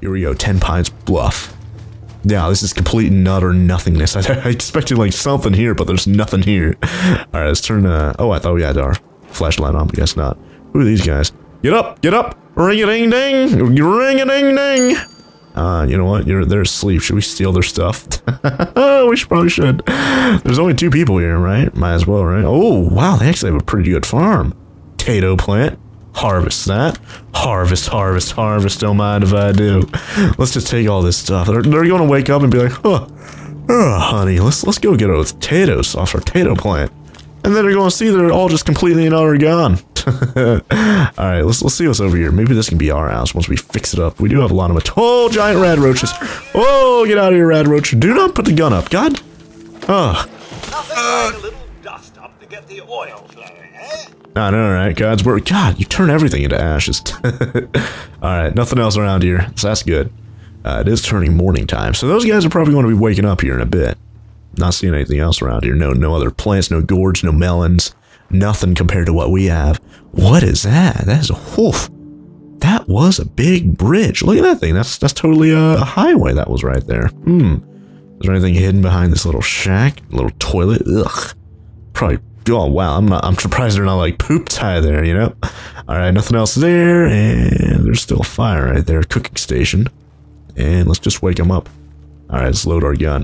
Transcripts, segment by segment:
Here we go, 10 Pines Bluff. Yeah, this is complete and utter nothingness. I expected like something here, but there's nothing here. Alright, let's turn, oh, I thought we had our flashlight on, but guess not. Who are these guys? Get up! Get up! Ring-a-ding-ding! Ring-a-ding-ding! You know what? They're asleep. Should we steal their stuff? We probably should. There's only 2 people here, right? Might as well, right? Oh, wow, they actually have a pretty good farm. Potato plant. Harvest that. Harvest, harvest, harvest. Don't mind if I do. Let's just take all this stuff. They're going to wake up and be like, oh, honey, let's go get our potatoes off our potato plant. And then they're going to see they're all just completely and utter gone. Alright, let's see what's over here. Maybe this can be our house once we fix it up. We do have a lot of oh, giant rad roaches. Oh, get out of here, rad roach. Do not put the gun up. God. Oh. Nothing like a little dust up to get the oil flowing, eh? I know, right? God's word. God, you turn everything into ashes. Alright, nothing else around here. So that's good. It is turning morning time. So those guys are probably going to be waking up here in a bit. Not seeing anything else around here. No other plants, no gourds, no melons. Nothing compared to what we have. What is that? That is a woof. That was a big bridge. Look at that thing. That's totally a highway that was right there. Is there anything hidden behind this little shack? A little toilet? Ugh. Probably. Oh wow. I'm surprised they're not like poop tie there. You know. All right. Nothing else there, and there's still a fire right there. Cooking station. And let's just wake them up. All right. Let's load our gun.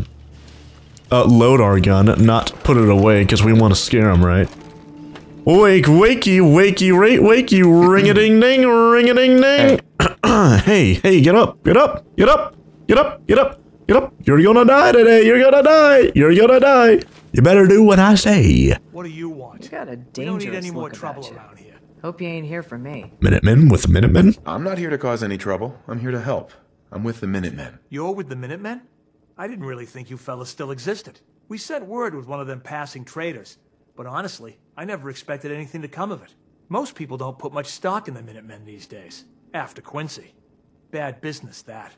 Load our gun, not put it away, because we want to scare them, right? Wake, wakey, wakey, wakey, ring-a-ding-ding, ring-a-ding-ding. Hey, get up, get up, get up, get up, get up, get up. You're gonna die today, you're gonna die, you're gonna die. You better do what I say. What do you want? You got a dangerous We don't need any more look trouble about you. around here. Hope you ain't here for me. Minutemen with the Minutemen? I'm not here to cause any trouble. I'm here to help. I'm with the Minutemen. You're with the Minutemen? I didn't really think you fellas still existed. We sent word with one of them passing traders. But honestly, I never expected anything to come of it. Most people don't put much stock in the Minutemen these days. After Quincy. Bad business, that.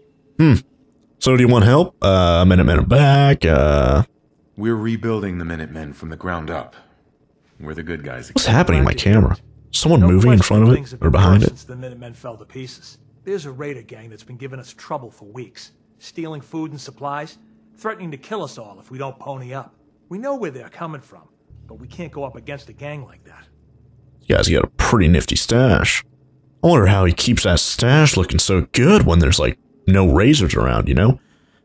So do you want help? Minutemen are back, We're rebuilding the Minutemen from the ground up. We're the good guys. What's happening in my camera? Someone No moving in question front of things it? have Or been behind worse it? Since the Minutemen fell to pieces. There's a raider gang that's been giving us trouble for weeks. Stealing food and supplies. Threatening to kill us all if we don't pony up. We know where they're coming from. But we can't go up against a gang like that. You guys got a pretty nifty stash. I wonder how he keeps that stash looking so good when there's like no razors around, you know?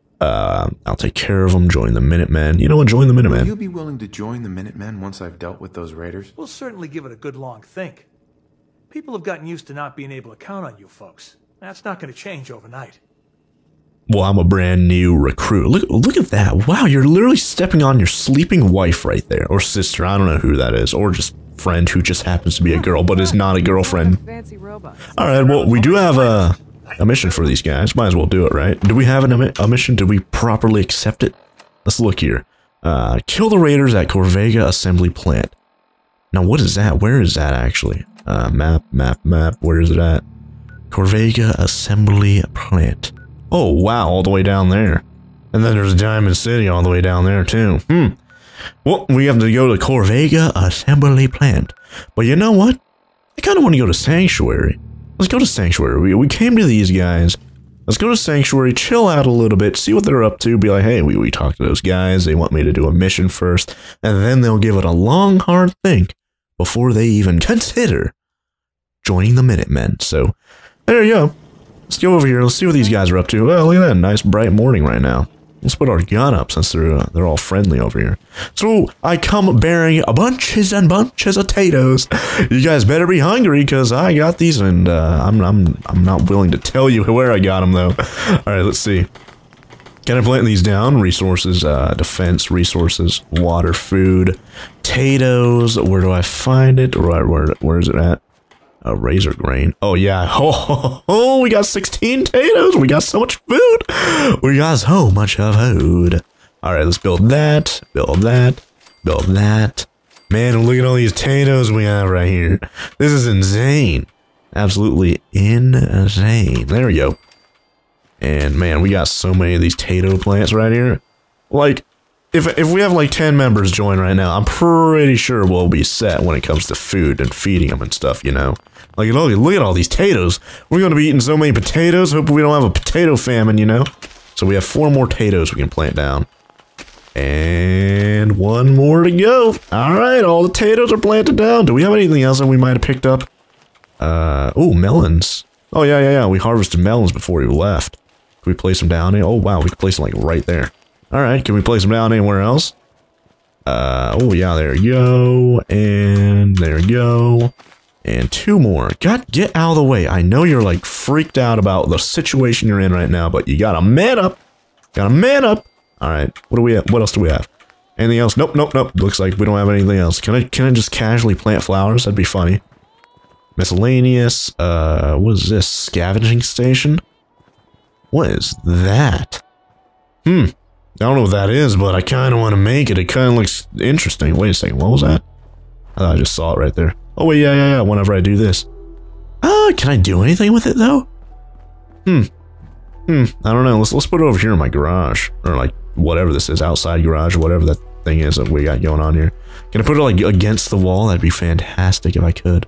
I'll take care of them, join the Minutemen. You know what, join the Will Minutemen. you be willing to join the Minutemen once I've dealt with those raiders? We'll certainly give it a good long think. People have gotten used to not being able to count on you folks. That's not going to change overnight. Well, I'm a brand new recruit. Look at that. Wow, you're literally stepping on your sleeping wife right there. Or sister, I don't know who that is. Or just friend who just happens to be a girl, but is not a girlfriend. Fancy robots. Alright, well, we do have a mission for these guys. Might as well do it, right? Do we have a mission? Did we properly accept it? Let's look here. Kill the raiders at Corvega Assembly Plant. Now, what is that? Where is that, actually? Map. Where is it at? Corvega Assembly Plant. Oh, wow, all the way down there. And then there's Diamond City all the way down there, too. Well, we have to go to Corvega Assembly Plant. But you know what? I kind of want to go to Sanctuary. Let's go to Sanctuary. We came to these guys. Let's go to Sanctuary, chill out a little bit, see what they're up to, be like, hey, we talked to those guys, they want me to do a mission first, and then they'll give it a long, hard think before they even consider joining the Minutemen. So, there you go. Let's go over here, let's see what these guys are up to. Oh, look at that, nice bright morning right now. Let's put our gun up since they're all friendly over here. So, I come bearing bunches and bunches of potatoes. You guys better be hungry, because I got these, and I'm not willing to tell you where I got them, though. Alright, let's see. Can I plant these down? Resources, defense, resources, water, food, potatoes. Where do I find it? Where is it at? Razor grain. Oh, yeah. Oh, we got 16 potatoes. We got so much food. We got so much of food. All right, let's build that, build that, build that. Man, look at all these potatoes we have right here. This is insane. Absolutely insane. There we go. And man, we got so many of these potato plants right here. Like, if we have like 10 members join right now, I'm pretty sure we'll be set when it comes to food and feeding them and stuff, you know. Like, look at all these potatoes. We're going to be eating so many potatoes. Hope we don't have a potato famine, you know? So we have 4 more potatoes we can plant down. And 1 more to go. Alright, all the potatoes are planted down. Do we have anything else that we might have picked up? Oh, melons. Oh, yeah. We harvested melons before we left. Can we place them down? Oh, wow, we can place them, like, right there. Alright, can we place them down anywhere else? Oh, yeah, there you go. And there you go. And 2 more. God, get out of the way. I know you're, like, freaked out about the situation you're in right now, but you gotta man up. Gotta man up. Alright, what do we have? What else do we have? Anything else? Nope. Looks like we don't have anything else. Can I just casually plant flowers? That'd be funny. Miscellaneous. What is this? Scavenging station? What is that? I don't know what that is, but I kind of want to make it. It kind of looks interesting. Wait a second. What was that? I just saw it right there. Oh, wait, yeah. Whenever I do this. Can I do anything with it, though? I don't know. Let's put it over here in my garage. Or, like, whatever this is. Outside garage or whatever that thing is that we got going on here. Can I put it, like, against the wall? That'd be fantastic if I could.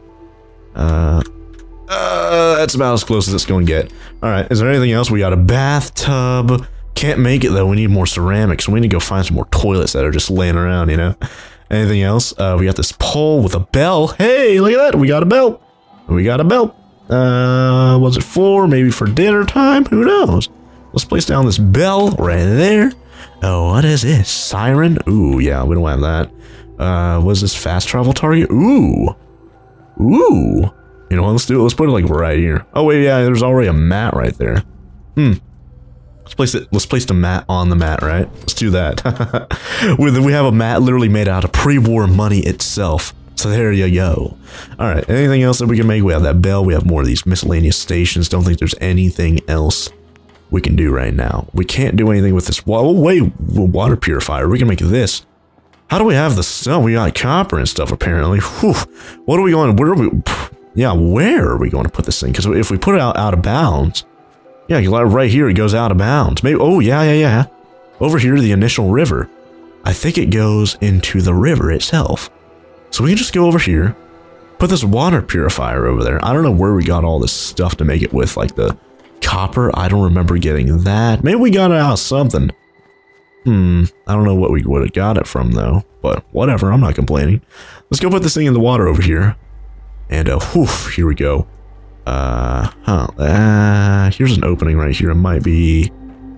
That's about as close as it's going to get. Alright, is there anything else? We got a bathtub. Can't make it, though. We need more ceramics. We need to go find some more toilets that are just laying around, you know? Anything else? We got this pole with a bell. Hey, look at that. We got a bell. What's it for? Maybe for dinner time? Who knows? Let's place down this bell right there. Oh, what is this? Siren? Ooh, yeah, we don't have that. What is this? Fast travel target? Ooh. You know what? Let's do it. Let's put it, like, right here. Oh, wait, yeah, there's already a mat right there. Let's place the mat on the mat, right? Let's do that. We have a mat literally made out of pre-war money itself. So there you go. Alright, anything else that we can make? We have that bell. We have more of these miscellaneous stations. Don't think there's anything else we can do right now. We can't do anything with this. Oh, wait, water purifier. We can make this. How do we have this? Oh, we got copper and stuff, apparently. Whew. What are we going? Where are we? Yeah, where are we going to put this thing? Because if we put it out of bounds... Yeah, right here, it goes out of bounds. Maybe. Oh, yeah. Over here, the initial river. I think it goes into the river itself. So we can just go over here, put this water purifier over there. I don't know where we got all this stuff to make it with, like the copper. I don't remember getting that. Maybe we got it out of something. I don't know what we would have got it from, though. But whatever, I'm not complaining. Let's go put this thing in the water over here. And, here we go. Here's an opening right here. It might be,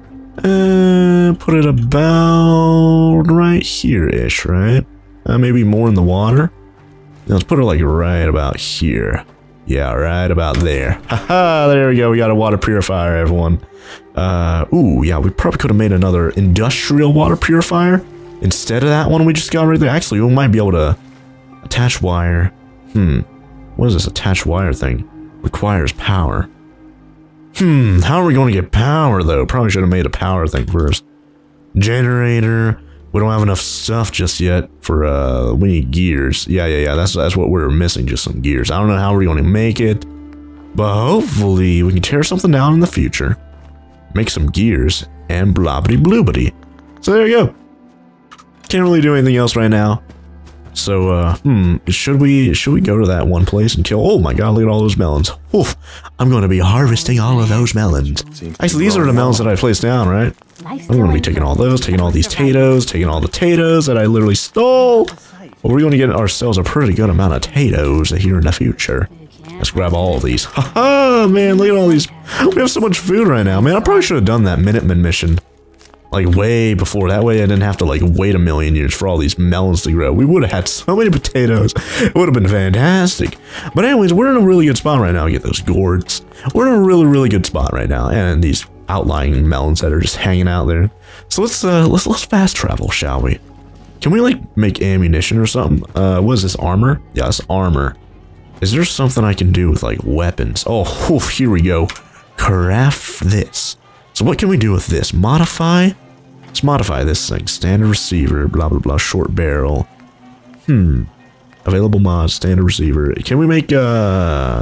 put it about right here-ish, right? Maybe more in the water. Now let's put it like right about here. Yeah, right about there. Haha, there we go. We got a water purifier, everyone. Ooh, yeah, we probably could have made another industrial water purifier instead of that one we just got right there. Actually, we might be able to attach wire. What is this attached wire thing? Requires power. How are we going to get power, though? Probably should have made a power thing first. Generator. We don't have enough stuff just yet for, we need gears. Yeah, that's what we're missing, just some gears. I don't know how we're going to make it, but hopefully we can tear something down in the future, make some gears, and blobbity-bloobity. So there you go. Can't really do anything else right now. So, should we go to that one place and kill? Oh my god, look at all those melons. Oof, I'm going to be harvesting all of those melons. Actually, these are the melons that I placed down, right? I'm going to be taking all those, taking all these potatoes, taking all the potatoes that I literally stole. Well, we're going to get ourselves a pretty good amount of potatoes here in the future. Let's grab all of these. Haha, man, look at all these. We have so much food right now, man. I probably should have done that Minutemen mission. Like, way before. That way I didn't have to, like, wait a million years for all these melons to grow. We would have had so many potatoes. It would have been fantastic. But anyways, we're in a really good spot right now to get those gourds. We're in a really, really good spot right now. And these outlying melons that are just hanging out there. So let's fast travel, shall we? Can we, like, make ammunition or something? What is this, armor? Yeah, it's armor. Is there something I can do with, like, weapons? Oh, oof, here we go. Craft this. So what can we do with this? Modify? Let's modify this thing. Standard receiver, blah, blah, blah, short barrel. Available mods, standard receiver. Can we make, like, I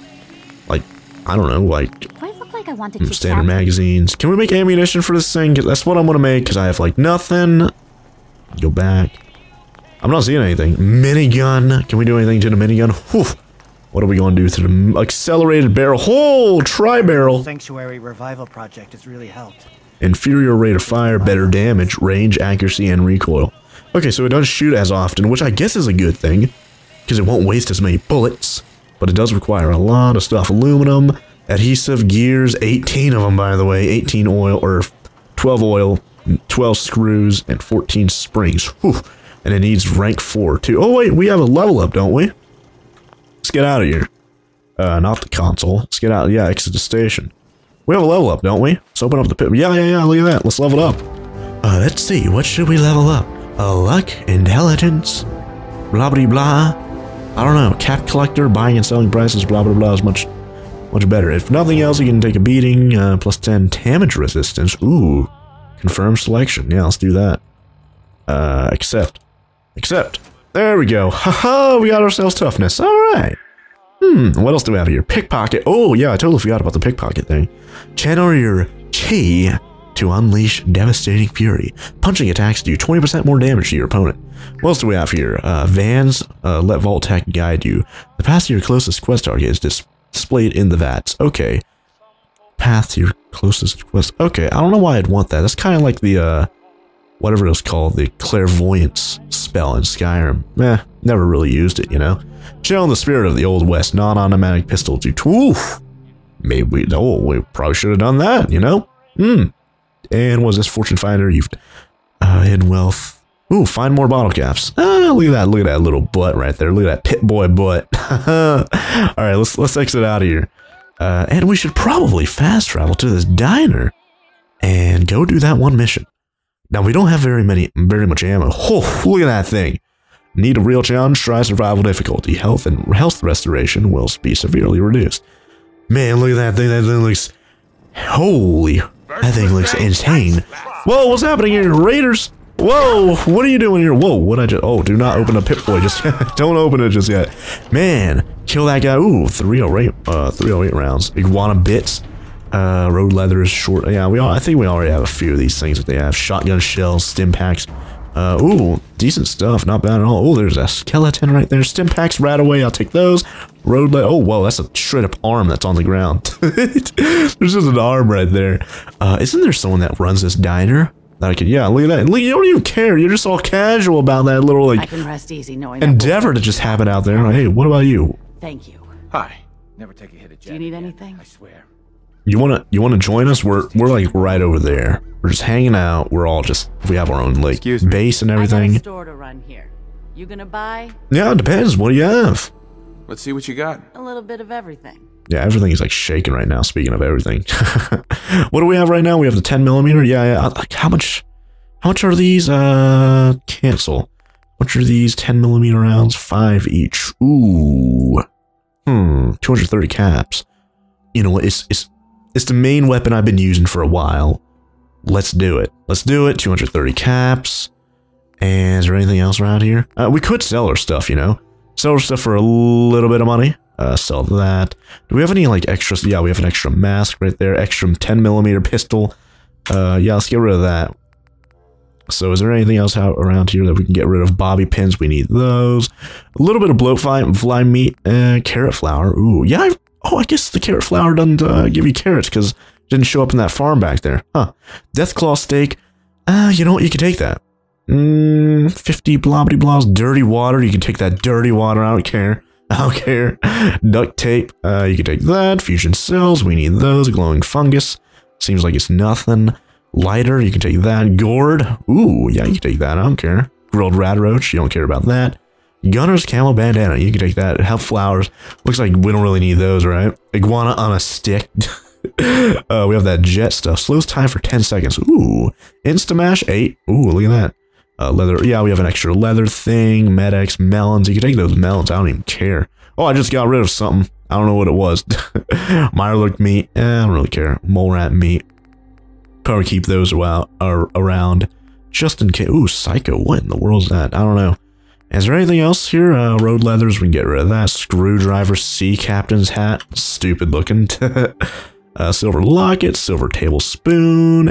don't know, like, Do I look like I want to standard magazines. Can we make ammunition for this thing? That's what I'm going to make, because I have, like, nothing. Go back. I'm not seeing anything. Minigun. Can we do anything to the minigun? Whew. What are we going to do to the accelerated barrel? Oh, tri-barrel. Sanctuary Revival Project has really helped. Inferior rate of fire, better damage, range, accuracy, and recoil. Okay, so it doesn't shoot as often, which I guess is a good thing, because it won't waste as many bullets, but it does require a lot of stuff. Aluminum, adhesive, gears, 18 of them, by the way, 18 oil, or 12 oil, 12 screws, and 14 springs. Whew. And it needs rank 4, too. Oh, wait, we have a level up, don't we? Let's get out of here. Not the console. Let's get out. Yeah, exit the station. We have a level up, don't we? Let's open up the pit. Yeah, look at that. Let's level up. Let's see. What should we level up? Luck, intelligence, blah, blah, blah. I don't know. Cap collector, buying and selling prices, blah, blah, blah is much better. If nothing else, you can take a beating, plus 10 damage resistance. Ooh. Confirm selection. Yeah, let's do that. Accept. There we go. Haha, we got ourselves toughness. Alright. What else do we have here? Pickpocket. Oh, yeah, I totally forgot about the pickpocket thing. Channel your chi to unleash devastating fury. Punching attacks do 20% more damage to your opponent. What else do we have here? Vans, let Vault-Tec guide you. The path to your closest quest target is displayed in the VATS. Okay. Path to your closest quest. Okay, I don't know why I'd want that. That's kind of like the, whatever it was called, the clairvoyance spell in Skyrim. Never really used it, you know? Channel the spirit of the Old West, non-automatic pistol to... Oof! Maybe we probably should have done that, you know? And was this fortune finder? You've hidden wealth. Ooh, find more bottle caps. Look at that little butt right there. Look at that pit boy butt. All right, let's exit out of here. And we should probably fast travel to this diner and go do that one mission. Now we don't have very much ammo. Oh, look at that thing. Need a real challenge? Try survival difficulty. Health restoration will be severely reduced. Man, look at that thing. That thing looks... Holy... That thing looks insane. Whoa, what's happening here? Raiders! Whoa, what are you doing here? Whoa, what I just... Oh, do not open a Pip-Boy. Just don't open it just yet. Man, kill that guy. Ooh, 308 rounds. Iguana bits. Road leather is short. Yeah, I think we already have a few of these things that they have. Shotgun shells, stim packs. Ooh, decent stuff. Not bad at all. Oh, there's a skeleton right there. Stim packs right away. I'll take those. Road leather. Oh, whoa, that's a straight up arm that's on the ground. There's just an arm right there. Isn't there someone that runs this diner? That I could, yeah, look at that. Look, you don't even care. You're just all casual about that little, like, I can rest easy knowing endeavor to just have it out there. Like, hey, what about you? Thank you. Hi. Never take a hit at Jack. Do you need again, anything? I swear. You wanna join us? We're like right over there. We're just hanging out. We have our own like base and I got everything. a store to run here. You gonna buy? Yeah, it depends. What do you have? Let's see what you got. A little bit of everything. Yeah, everything is like shaking right now. Speaking of everything, what do we have right now? We have the 10mm. Yeah. Like how much are these? Cancel. How much are these 10mm rounds? 5 each. Ooh. 230 caps. You know what? It's the main weapon I've been using for a while. Let's do it. 230 caps. And is there anything else around here? We could sell our stuff, you know? Sell our stuff for a little bit of money. Sell that. Do we have any, like, extras? Yeah, we have an extra mask right there. Extra 10mm pistol. Yeah, let's get rid of that. So is there anything else out around here that we can get rid of? Bobby pins, we need those. A little bit of bloatfly meat. Carrot flour. Ooh, yeah, I guess the carrot flour doesn't give you carrots because it didn't show up in that farm back there. Huh. Deathclaw steak. You know what? You can take that. 50 blobbity blobs. Dirty water. You can take that dirty water. I don't care. Duct tape. You can take that. Fusion cells. We need those. Glowing fungus. Seems like it's nothing. Lighter. You can take that. Gourd. Ooh, yeah, you can take that. I don't care. Grilled rad roach. You don't care about that. Gunner's camel bandana. You can take that. Health flowers. Looks like we don't really need those, right? Iguana on a stick. We have that jet stuff. Slows time for 10 seconds. Ooh. Instamash 8. Ooh, look at that. Leather. Yeah, we have an extra leather thing. Medex, melons. You can take those melons. I don't even care. Oh, I just got rid of something. I don't know what it was. Mirelurk meat. I don't really care. Mole rat meat. Probably keep those around. Just in case. Ooh, Psycho. What in the world is that? I don't know. Is there anything else here? Road leathers, we can get rid of that. Screwdriver, sea captain's hat, stupid looking. Silver locket, silver tablespoon,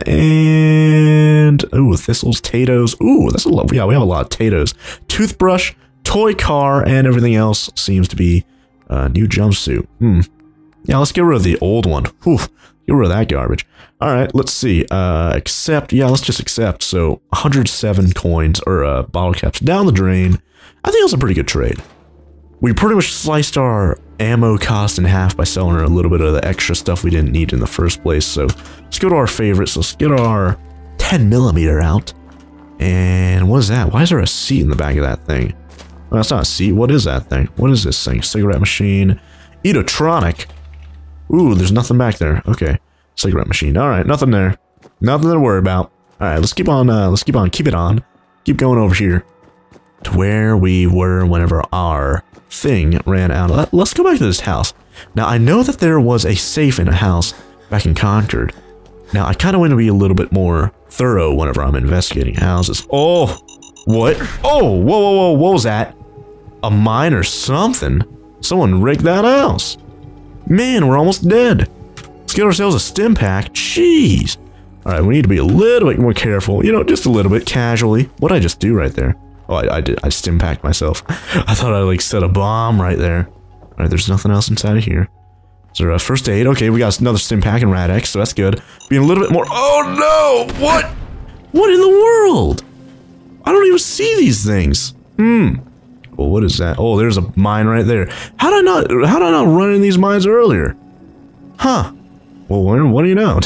and ooh, thistles, potatoes. Ooh, that's a lot. Yeah, we have a lot of potatoes. Toothbrush, toy car, and everything else seems to be New jumpsuit. Yeah, let's get rid of the old one. Whew, get rid of that garbage. Alright, let's see. Accept. Yeah, let's just accept. So, 107 coins, or bottle caps down the drain. I think that's a pretty good trade. We pretty much sliced our ammo cost in half by selling her a little bit of the extra stuff we didn't need in the first place. So, let's go to our favorites. Let's get our 10mm out. And what is that? Why is there a seat in the back of that thing? Well, that's not a seat. What is that thing? What is this thing? Cigarette machine. Eatotronic. Ooh, there's nothing back there. Okay. Cigarette machine. Alright, nothing there. Nothing to worry about. Alright, let's keep on, keep it on. Keep going over here. To where we were whenever our thing ran out. Let's go back to this house. Now, I know that there was a safe in a house back in Concord. Now, I kind of want to be a little bit more thorough whenever I'm investigating houses. Oh! What? Oh! Whoa, whoa, whoa, what was that? A mine or something? Someone rigged that house. Man, we're almost dead. Let's get ourselves a stim pack. Jeez. Alright, we need to be a little bit more careful. You know, just a little bit, casually. What'd I just do right there? Oh, I did. I stim packed myself. I thought I, like, set a bomb right there. Alright, there's nothing else inside of here. Is there a first aid? Okay, we got another stim pack and Rad-X, so that's good. Being a little bit more— oh no! What? What in the world? I don't even see these things. Well, what is that? Oh, there's a mine right there. How did I not run in these mines earlier? Huh. Well, what do you know?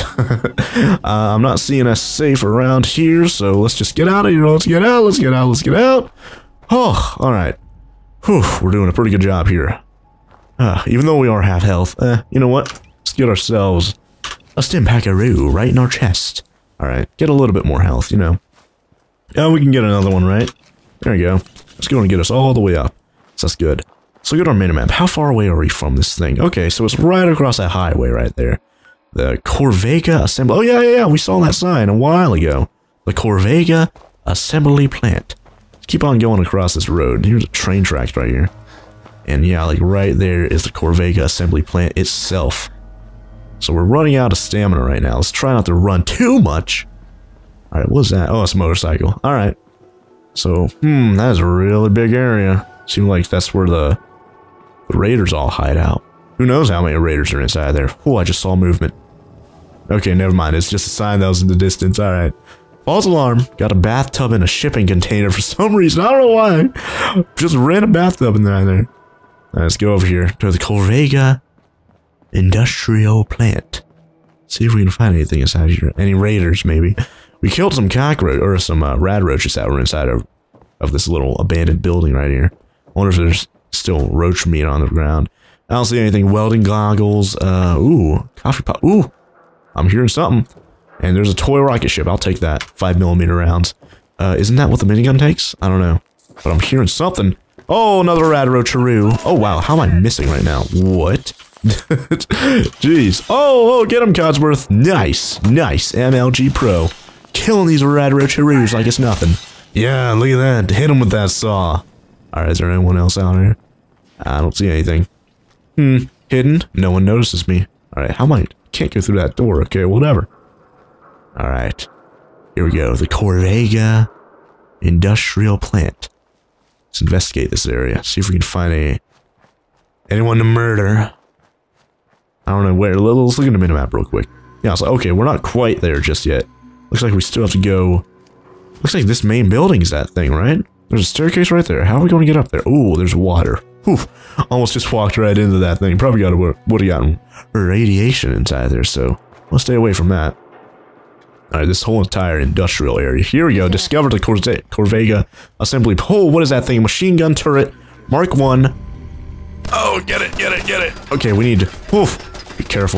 I'm not seeing a safe around here, so let's just get out of here. Let's get out, let's get out, let's get out. Oh, alright. Whew, we're doing a pretty good job here. Even though we are half health, you know what? Let's get ourselves a stim packaroo right in our chest. Alright, get a little bit more health, you know. Yeah, we can get another one, right? There we go. It's going to get us all the way up. So that's good. So look at our minimap. How far away are we from this thing? Okay, so it's right across that highway right there. The Corvega Assembly. Oh, yeah. We saw that sign a while ago. The Corvega Assembly Plant. Let's keep on going across this road. Here's a train tracks right here. And yeah, like right there is the Corvega Assembly Plant itself. So we're running out of stamina right now. Let's try not to run too much. Alright, what's that? Oh, it's a motorcycle. Alright. So, that is a really big area. Seems like that's where the raiders all hide out. Who knows how many raiders are inside there. Oh, I just saw movement. Okay, never mind. It's just a sign that was in the distance. Alright. False alarm. Got a bathtub in a shipping container for some reason. I don't know why. Just ran a bathtub in there. Alright, let's go over here to the Corvega Industrial Plant. See if we can find anything inside here. Any raiders, maybe. We killed some cockroach or some rad roaches that were inside of this little abandoned building right here. I wonder if there's still roach meat on the ground. I don't see anything. Welding goggles. Ooh, coffee pot. Ooh, I'm hearing something. And there's a toy rocket ship. I'll take that. 5mm rounds. Isn't that what the minigun takes? I don't know. But I'm hearing something. Oh, another rad roacharoo. Oh, wow. How am I missing right now? What? Jeez. Oh, get him, Codsworth. Nice. MLG Pro. Killing these rad roacharoos like it's nothing. Yeah, look at that. Hit him with that saw. Alright, is there anyone else out here? I don't see anything. Hidden? No one notices me. Alright, how am I? Can't go through that door. Okay, whatever. Alright. Here we go. The Corvega Industrial Plant. Let's investigate this area. See if we can find anyone to murder. I don't know where. Let's look at the minimap real quick. Yeah, I was like, okay, we're not quite there just yet. Looks like we still have to go. Looks like this main building is that thing, right? There's a staircase right there. How are we going to get up there? Oh, there's water. Whew. Almost just walked right into that thing. Probably would have gotten radiation inside there, so we'll stay away from that. Alright, this whole entire industrial area. Here we go. Discovered the Corvega Assembly. Oh, what is that thing? Machine gun turret. Mark 1. Oh, get it. Okay, we need to... Oof. Be careful.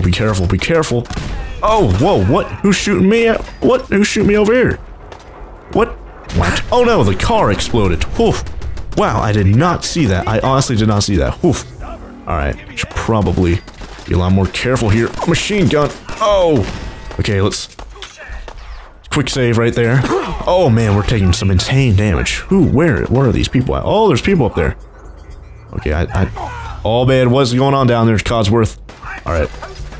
Oh, whoa, what? Who's shooting me at? What? Who's shooting me over here? What? Oh no, the car exploded. Oof. Wow, I did not see that. I honestly did not see that. Oof. Alright, should probably be a lot more careful here. Machine gun. Oh. Okay, let's... Quick save right there. Oh man, we're taking some insane damage. Where are these people at? Oh, there's people up there. Okay, oh man, what's going on down there, Codsworth? Alright.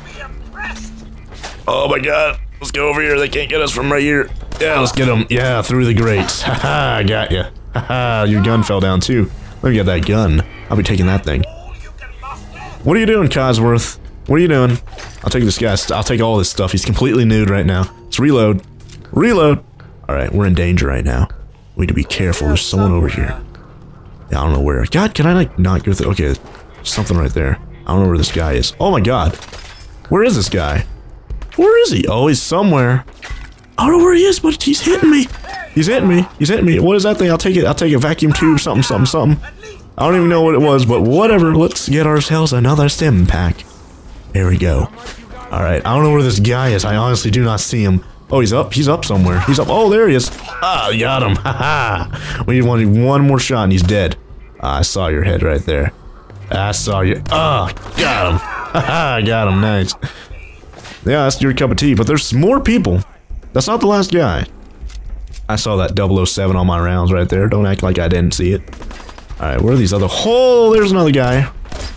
Oh my god, let's go over here. They can't get us from right here. Yeah, let's get them. Yeah, through the grates. Haha, I got ya. Haha, your gun fell down too. Let me get that gun. I'll be taking that thing. What are you doing, Codsworth? What are you doing? I'll take this guy. I'll take all this stuff. He's completely nude right now. Let's reload. Reload. Alright, we're in danger right now. We need to be careful. There's someone over here. Yeah, I don't know where. God, can I like not go through? Okay, there's something right there. I don't know where this guy is. Oh my god. Where is this guy? Where is he? Oh, he's somewhere. I don't know where he is, but he's hitting me. He's hitting me. He's hitting me. What is that thing? I'll take it. I'll take a vacuum tube, something, something, something. I don't even know what it was, but whatever. Let's get ourselves another stim pack. There we go. Alright, I don't know where this guy is. I honestly do not see him. Oh, he's up. He's up somewhere. He's up. Oh, there he is. Ah, got him. Haha. We need one more shot and he's dead. I saw your head right there. I saw you. Oh, got him. Haha, got him. Nice. Yeah, that's your cup of tea. But there's more people. That's not the last guy. I saw that 007 on my rounds right there. Don't act like I didn't see it. Alright, where are these other... Oh, there's another guy.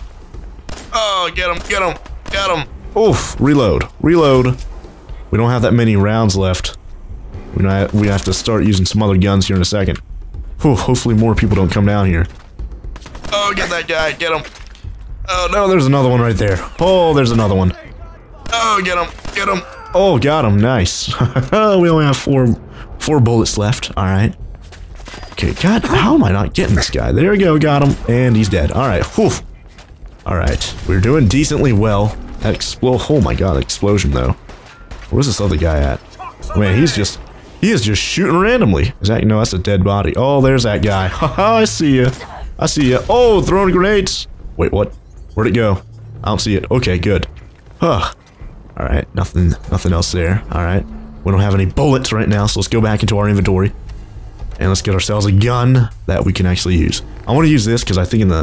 Oh, get him, get him, get him. Oof, reload, reload. We don't have that many rounds left. We have to start using some other guns here in a second. Whew, hopefully more people don't come down here. Oh, get that guy, get him. Oh, no, there's another one right there. Oh, there's another one. Oh, get him, get him. Oh, got him, nice. We only have four bullets left, alright. Okay, God, how am I not getting this guy? There we go, got him, and he's dead. Alright, whew. Alright, we're doing decently well. That oh my god, explosion though. Where's this other guy at? Man, he is just shooting randomly. Is that, no, that's a dead body. Oh, there's that guy. Haha, I see you. I see you. Oh, throwing grenades. Wait, what? Where'd it go? I don't see it. Okay, good. Huh. Alright, nothing else there. Alright. We don't have any bullets right now, so let's go back into our inventory. And let's get ourselves a gun that we can actually use. I want to use this because I think in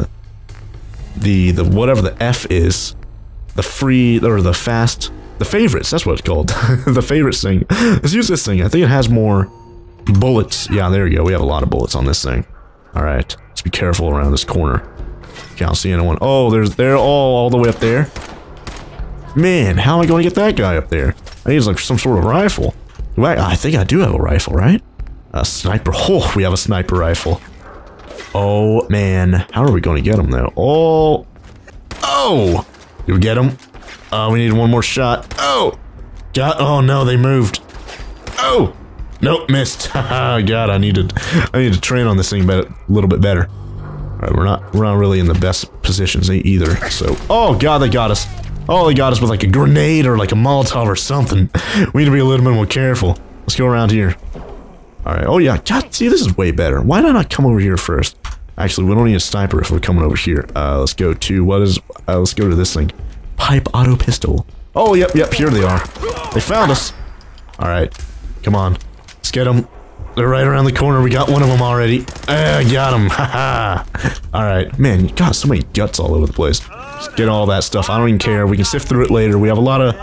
the whatever the F is, the free, or the fast, the favorites, that's what it's called. The favorites thing. Let's use this thing. I think it has more bullets. Yeah, there we go. We have a lot of bullets on this thing. Alright, let's be careful around this corner. Can't see anyone. Oh, they're all the way up there. Man, how am I going to get that guy up there? I need like some sort of rifle. I think I do have a rifle, right? A sniper. Oh, we have a sniper rifle. Oh, man. How are we going to get him, though? Oh. Oh! Did we get him? We need one more shot. Oh! God. Oh, no, they moved. Oh! Nope, missed. Haha, God, I need to train on this thing a little bit better. Alright, we're not really in the best positions either, so... Oh, God, they got us. Oh, they got us with like a grenade or like a Molotov or something. We need to be a little bit more careful. Let's go around here. Alright, oh yeah, God, see, this is way better. Why did I not come over here first? Actually, we don't need a sniper if we're coming over here. Let's go to, let's go to this thing. Pipe auto pistol. Oh, yep, here they are. They found us. Alright, come on. Let's get them. They're right around the corner. We got one of them already. Got him. Haha. Alright, man, you got so many guts all over the place. Just get all that stuff. I don't even care. We can sift through it later. We have a lot of...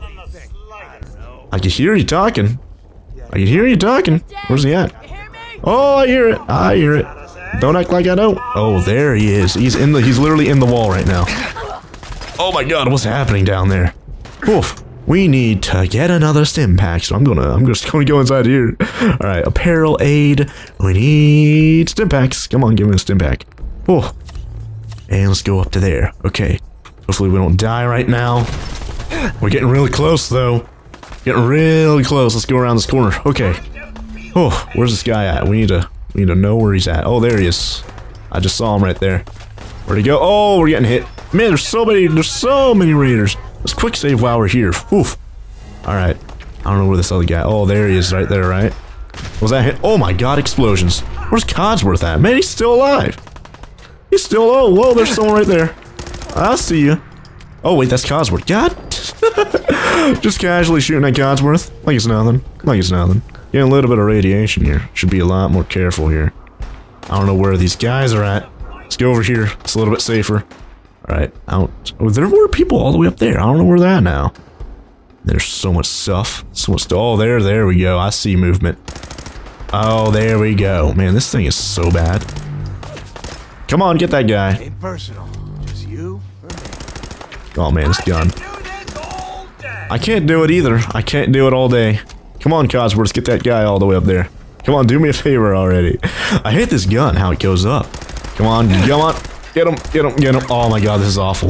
I can hear you talking. I can hear you talking. Where's he at? Oh, I hear it. I hear it. Don't act like I don't. Oh, there he is. He's literally in the wall right now. Oh my god, what's happening down there? Oof. We need to get another stim pack, so I'm just gonna go inside here. Alright, apparel, aid. We need stim packs. Come on, give me a stim pack. Oh. And let's go up to there. Okay. Hopefully we don't die right now. We're getting really close though. Getting really close. Let's go around this corner. Okay. Oh, where's this guy at? We need to know where he's at. Oh, there he is. I just saw him right there. Where'd he go? Oh, we're getting hit. Man, there's so many raiders. Let's quick save while we're here. Oof. Alright. I don't know where this other guy... Oh, there he is right there, right? Was that hit? Oh my god, explosions. Where's Codsworth at? Man, he's still alive. He's still... Oh, whoa, there's someone right there. I see you. Oh, wait, that's Codsworth. God. Just casually shooting at Codsworth. Like it's nothing. Like it's nothing. Getting a little bit of radiation here. Should be a lot more careful here. I don't know where these guys are at. Let's go over here. It's a little bit safer. Alright, out. Oh, there were people all the way up there. I don't know where they're at now. There's so much stuff. So much stuff. Oh, there we go. I see movement. Oh, there we go. Man, this thing is so bad. Come on, get that guy. Ain't personal. Just you or me. Oh man, this gun. I can't do it either. I can't do it all day. Come on, Codsworth, get that guy all the way up there. Come on, do me a favor already. I hate this gun, how it goes up. Come on, come on. Get him, get him, get him. Oh my god, this is awful.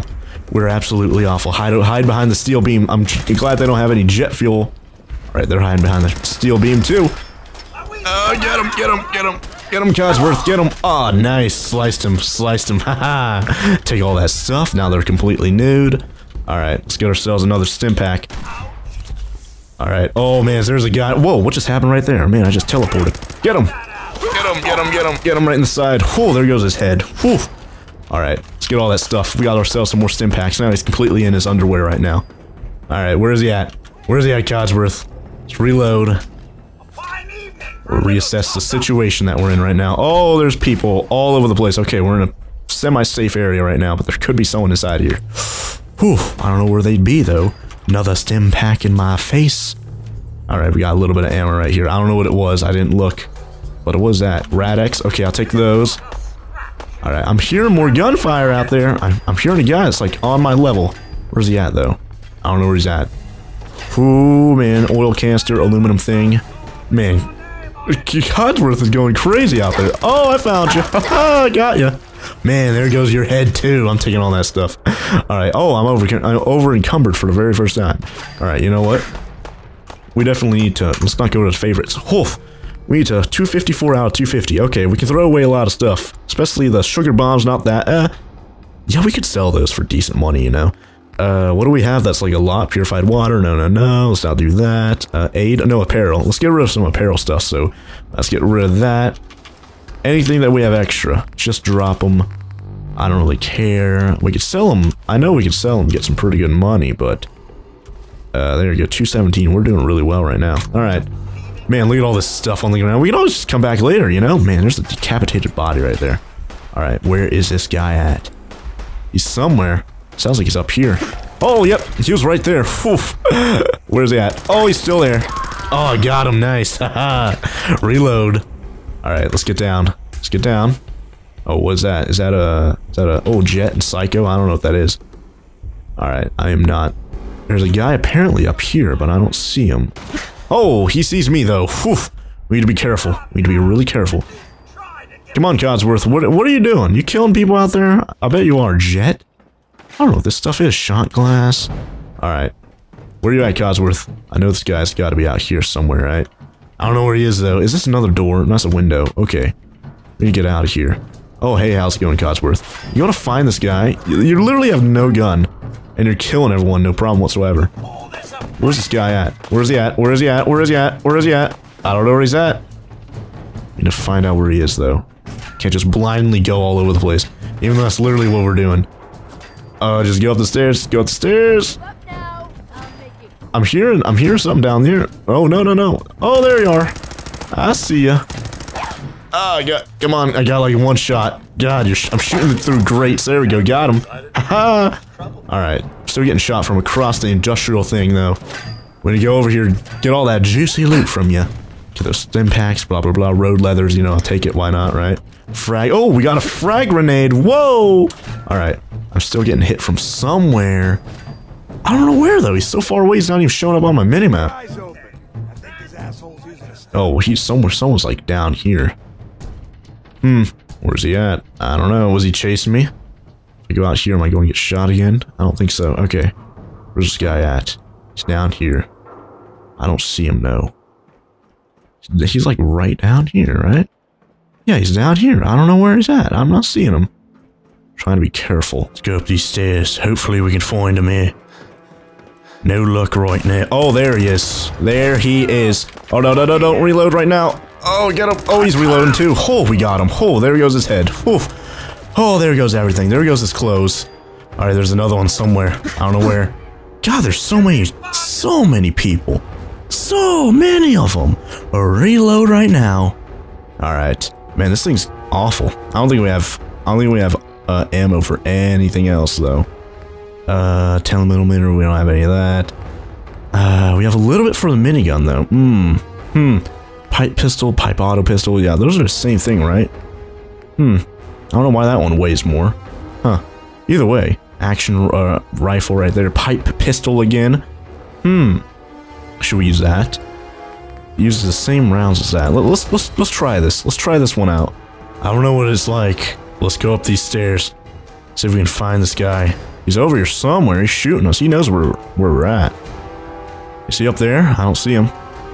We're absolutely awful. Hide behind the steel beam. I'm glad they don't have any jet fuel. Alright, they're hiding behind the steel beam too. Get him, get him, get him. Get him, Codsworth, get him. Oh, nice. Sliced him, haha. Take all that stuff. Now they're completely nude. Alright, let's get ourselves another stim pack. Alright, oh man, there's a guy. Whoa, what just happened right there? Man, I just teleported. Get him. Get him, get him, get him. Get him right in the side. Whoa, there goes his head. Whew. Alright, let's get all that stuff. We got ourselves some more stim packs. Now he's completely in his underwear right now. Alright, where is he at? Where is he at, Codsworth? Let's reload. We'll reassess the situation that we're in right now. Oh, there's people all over the place. Okay, we're in a semi-safe area right now, but there could be someone inside here. Whew, I don't know where they'd be, though. Another stim pack in my face. Alright, we got a little bit of ammo right here. I don't know what it was. I didn't look. But it was that. Rad-X. Okay, I'll take those. Alright, I'm hearing more gunfire out there. I'm hearing a guy that's like on my level. Where's he at, though? I don't know where he's at. Ooh, man. Oil canister, aluminum thing. Man, Codsworth is going crazy out there. Oh, I found you. I got you. Man, there goes your head, too. I'm taking all that stuff. Alright. Oh, I'm over encumbered for the very first time. Alright, you know what? We definitely need to... Let's not go to the favorites. Oof. We need to 254 out of 250. Okay, we can throw away a lot of stuff. Especially the sugar bombs, not that. Yeah, we could sell those for decent money, you know. What do we have that's like a lot? Purified water? No. Let's not do that. Aid? No, apparel. Let's get rid of some apparel stuff, so let's get rid of that. Anything that we have extra, just drop them. I don't really care. We could sell them. I know we could sell them, get some pretty good money, but... there you go, 217. We're doing really well right now. Alright. Man, look at all this stuff on the ground. We can always just come back later, you know? Man, there's a decapitated body right there. Alright, where is this guy at? He's somewhere. Sounds like he's up here. Oh, yep, he was right there. Oof. Where's he at? Oh, he's still there. Oh, I got him. Nice. Reload. Alright, let's get down. Let's get down. Oh, what's that? Is that a... Oh, Jet and Psycho? I don't know what that is. Alright, I am not... There's a guy apparently up here, but I don't see him. Oh, he sees me, though. Whew. We need to be careful. We need to be really careful. Come on, Codsworth. What are you doing? You killing people out there? I bet you are, Jet. I don't know what this stuff is. Shot glass. Alright. Where are you at, Codsworth? I know this guy's got to be out here somewhere, right? I don't know where he is, though. Is this another door? That's a window. Okay. We need to get out of here. Oh, hey, how's it going, Codsworth? You want to find this guy? You literally have no gun. And you're killing everyone, no problem whatsoever. Where's this guy at? Where's he at? Where is he at? Where is he at? Where is he at? I don't know where he's at. Need to find out where he is, though. Can't just blindly go all over the place. Even though that's literally what we're doing. Just go up the stairs. Go up the stairs. I'm hearing something down there. Oh, no. Oh, there you are. I see ya. Come on, I got like one shot. God, I'm shooting through grates. There we go, got him. Haha. Alright, still getting shot from across the industrial thing, though. When you go over here, get all that juicy loot from you. Get those stim packs, blah, blah, blah, road leathers, you know, I'll take it, why not, right? Frag. Oh, we got a frag grenade. Whoa! Alright, I'm still getting hit from somewhere. I don't know where, though. He's so far away, he's not even showing up on my minimap. Oh, he's somewhere. Someone's like down here. Where's he at? I don't know. Was he chasing me? If I go out here, am I going to get shot again? I don't think so. Okay. Where's this guy at? He's down here. I don't see him, though. He's like right down here, right? Yeah, he's down here. I don't know where he's at. I'm not seeing him. Trying to be careful. Let's go up these stairs. Hopefully we can find him here. No luck right now. Oh, there he is. There he is. Oh, no, don't reload right now. Oh, get him. Oh, he's reloading too. Oh, we got him. Oh, there goes his head. Oh, there goes everything. There goes his clothes. All right, there's another one somewhere. I don't know where. God, there's so many people. So many of them. Reload right now. All right. Man, this thing's awful. I don't think we have ammo for anything else, though. 10mm, we don't have any of that. We have a little bit for the minigun, though. Pipe pistol, pipe auto pistol. Yeah, those are the same thing, right? I don't know why that one weighs more. Huh. Either way, action rifle right there. Pipe pistol again. Should we use that? Use the same rounds as that. Let's try this. Let's try this one out. I don't know what it's like. Let's go up these stairs. See if we can find this guy. He's over here somewhere. He's shooting us. He knows where we're at. Is he up there? I don't see him.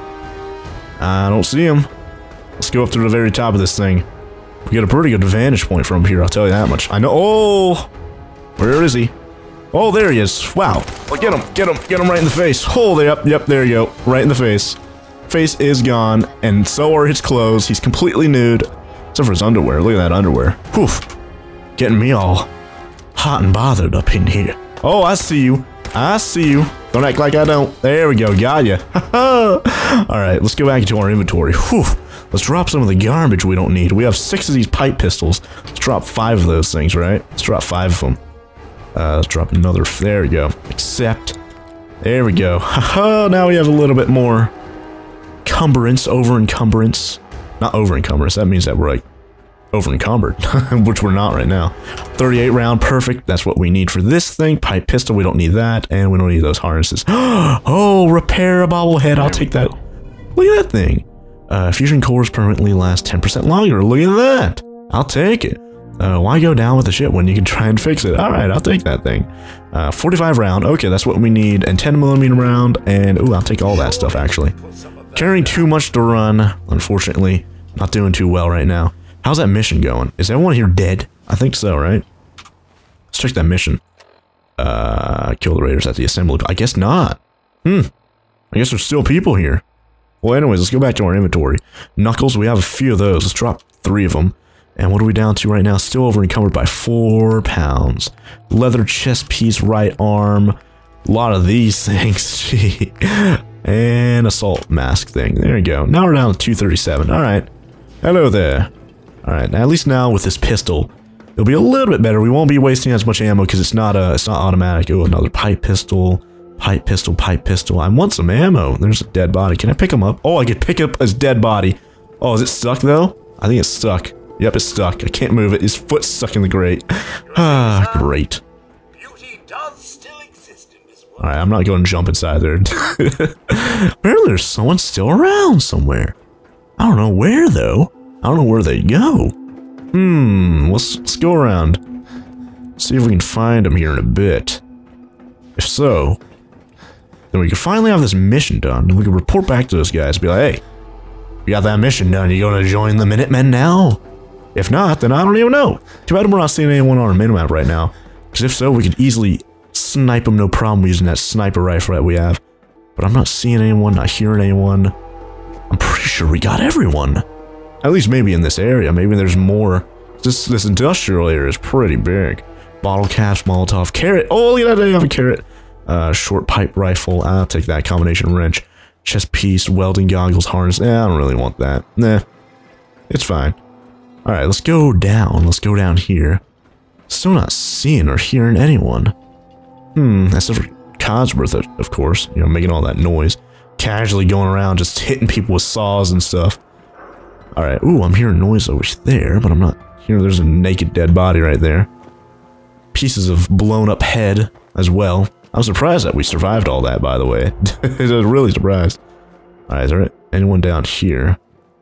I don't see him. Let's go up to the very top of this thing. We get a pretty good vantage point from here, I'll tell you that much. I know. Oh! Where is he? Oh, there he is. Wow. Get him, get him, get him right in the face. Oh, yep, there you go. Right in the face. Face is gone, and so are his clothes. He's completely nude. Except for his underwear. Look at that underwear. Whew. Getting me all hot and bothered up in here. Oh, I see you. I see you. Don't act like I don't. There we go. Got ya. Alright, let's go back into our inventory. Whew. Let's drop some of the garbage we don't need. We have 6 of these pipe pistols. Let's drop 5 of those things, right? Let's drop 5 of them. Let's drop another. There we go. Accept. There we go. Haha, now we have a little bit more over-encumbrance. Not over-encumbrance. That means that we're like over-encumbered, which we're not right now. 38 round, perfect. That's what we need for this thing. Pipe pistol, we don't need that, and we don't need those harnesses. Oh, repair a bobblehead. I'll take that. Look at that thing. Fusion cores permanently last 10% longer. Look at that. I'll take it. Why go down with the shit when you can try and fix it? Alright, I'll take that thing. 45 round. Okay, that's what we need. And 10mm round. And, ooh, I'll take all that stuff, actually. Carrying too much to run, unfortunately. Not doing too well right now. How's that mission going? Is everyone here dead? I think so, right? Let's check that mission. Kill the raiders at the assembly. I guess not. I guess there's still people here. Well, anyways, let's go back to our inventory. Knuckles, we have a few of those. Let's drop 3 of them. And what are we down to right now? Still over encumbered by 4 pounds. Leather chest piece, right arm. A lot of these things. And assault mask thing. There you go. Now we're down to 237. Alright. Hello there. Alright, at least now with this pistol, it'll be a little bit better. We won't be wasting as much ammo because it's not automatic. Oh, another pipe pistol. Pipe pistol, pipe pistol. I want some ammo. There's a dead body. Can I pick him up? Oh, I can pick up his dead body. Oh, is it stuck though? I think it's stuck. Yep, it's stuck. I can't move it. His foot's stuck in the grate. Ah, great. Beauty does still exist in this world. Alright, I'm not going to jump inside there. Apparently there's someone still around somewhere. I don't know where though. I don't know where they go. Let's go around. See if we can find them here in a bit. If so, then we can finally have this mission done, and we can report back to those guys and be like, hey, you got that mission done, you gonna join the Minutemen now? If not, then I don't even know. Too bad we're not seeing anyone on our minimap right now, because if so, we could easily snipe them no problem using that sniper rifle that we have. But I'm not seeing anyone, not hearing anyone. I'm pretty sure we got everyone. At least maybe in this area, maybe there's more. This industrial area is pretty big. Bottle caps, Molotov, carrot. Oh, look at that, I have a carrot. Short pipe rifle. I'll take that. Combination wrench. Chest piece, welding goggles, harness. I don't really want that. Nah. It's fine. Alright, let's go down. Let's go down here. Still not seeing or hearing anyone. Except for Codsworth, of course. You know, making all that noise. Casually going around, just hitting people with saws and stuff. Alright, ooh, I'm hearing noise over there, but I'm not hearing. There's a naked dead body right there. Pieces of blown up head as well. I'm surprised that we survived all that, by the way. I was really surprised. Alright, is there anyone down here?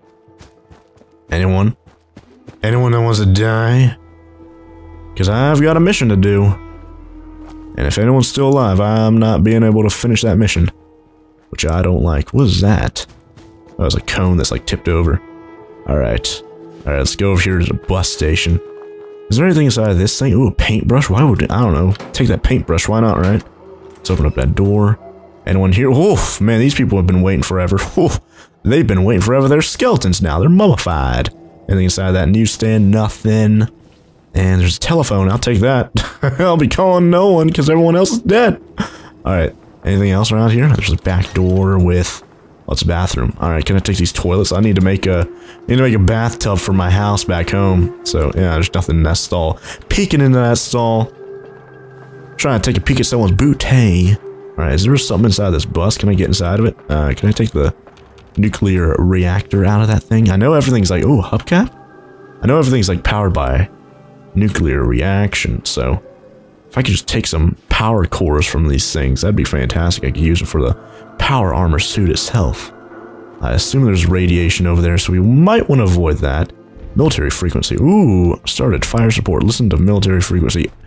Anyone? Anyone that wants to die? Because I've got a mission to do. And if anyone's still alive, I'm not being able to finish that mission. Which I don't like. What is that? Oh, it's a cone that's like tipped over. Alright. Alright, let's go over here to the bus station. Is there anything inside of this thing? Ooh, a paintbrush? Why would I don't know. Take that paintbrush, why not, right? Let's open up that door. Anyone here? Oof, man, these people have been waiting forever. Oof, they've been waiting forever. They're skeletons now. They're mummified. Anything inside that newsstand? Nothing. And there's a telephone. I'll take that. I'll be calling no one because everyone else is dead. Alright, anything else around here? There's a back door with... What's a bathroom? Alright, can I take these toilets? I need to make a bathtub for my house back home. So, yeah, there's nothing in that stall. Peeking into that stall. Trying to take a peek at someone's bootay. Alright, is there something inside this bus? Can I get inside of it? Can I take the nuclear reactor out of that thing? I know everything's like, oh, hubcap? I know everything's like powered by nuclear reaction, so if I could just take some power cores from these things, that'd be fantastic. I could use it for the power armor suit itself. I assume there's radiation over there, so we might want to avoid that. Military frequency. Ooh, started fire support. Listen to military frequency.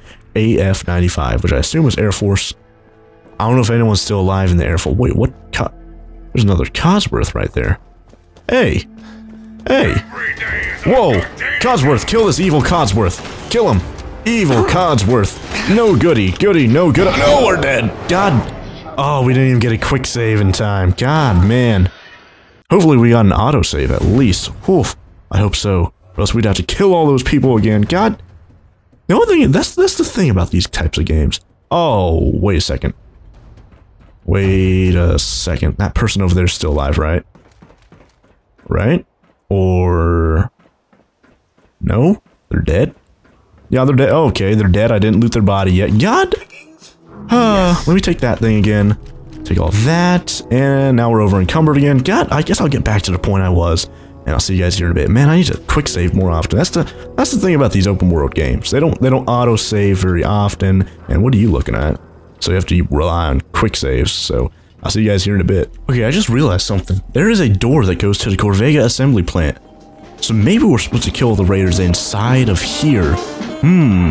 AF-95, which I assume is Air Force. I don't know if anyone's still alive in the Air Force. Wait, what? There's another Cosworth right there. Hey! Hey! Whoa! Codsworth, kill this evil Codsworth! Kill him! Evil Codsworth! No goody, no good. No, we're dead! God! Oh, we didn't even get a quick save in time. God, man. Hopefully we got an autosave at least. Whew. I hope so. Or else we'd have to kill all those people again. God! The only thing, that's the thing about these types of games. Oh, wait a second. Wait a second. That person over there is still alive, right? Right? Or... No? They're dead? Yeah, they're dead. Oh, okay, they're dead. I didn't loot their body yet. God! Let me take that thing again. Take all that. And now we're over encumbered again. God, I guess I'll get back to the point I was. And I'll see you guys here in a bit. Man, I need to quick save more often. That's the thing about these open world games. They don't auto save very often. And what are you looking at? So you have to rely on quick saves. So I'll see you guys here in a bit. Okay, I just realized something. There is a door that goes to the Corvega assembly plant. So maybe we're supposed to kill the raiders inside of here.